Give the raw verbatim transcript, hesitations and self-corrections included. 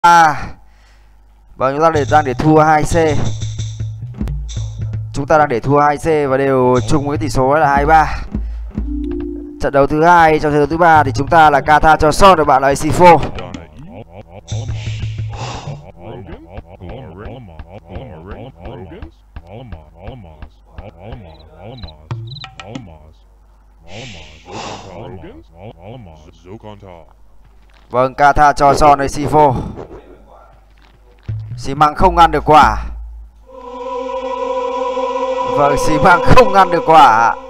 À, vâng, chúng ta để đang để thua hai C. Chúng ta đang để thua hai C và đều chung với tỷ số là hai ba. Trận đấu thứ hai trong trận đấu thứ ba thì chúng ta là Kata cho Son và bạn là a xê bốn. Vâng, Kata cho Son a xê bốn. Xi Măng không ăn được quả. Vâng, Xi Măng không ăn được quả.